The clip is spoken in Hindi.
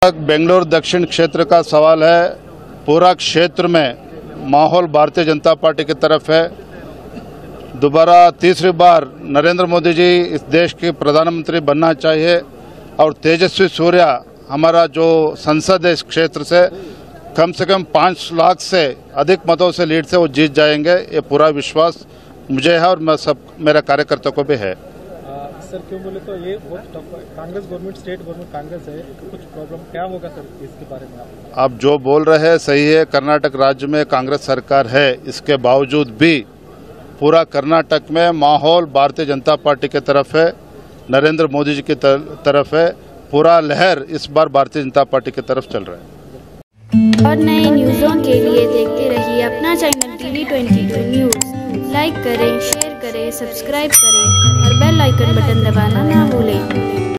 बेंगलुरु दक्षिण क्षेत्र का सवाल है। पूरा क्षेत्र में माहौल भारतीय जनता पार्टी की तरफ है। दोबारा तीसरी बार नरेंद्र मोदी जी इस देश के प्रधानमंत्री बनना चाहिए और तेजस्वी सूर्या हमारा जो संसद है इस क्षेत्र से कम 5 लाख से अधिक मतों से लीड से वो जीत जाएंगे। ये पूरा विश्वास मुझे है और मैं सब मेरे कार्यकर्ताओं को भी है। सर क्यों बोले तो ये बहुत टफ है। Congress government, state government Congress है, कुछ प्रॉब्लम क्या होगा सर इसके बारे में आप जो बोल रहे हैं सही है। कर्नाटक राज्य में कांग्रेस सरकार है, इसके बावजूद भी पूरा कर्नाटक में माहौल भारतीय जनता पार्टी की तरफ है, नरेंद्र मोदी जी की तरफ है। पूरा लहर इस बार भारतीय जनता पार्टी की तरफ चल रहा है। और नए न्यूज़ों के लिए देखते रहिए अपना चैनल TV22 न्यूज़। लाइक करें, शेयर करें, सब्सक्राइब करें और बेल आइकन बटन दबाना ना भूलें।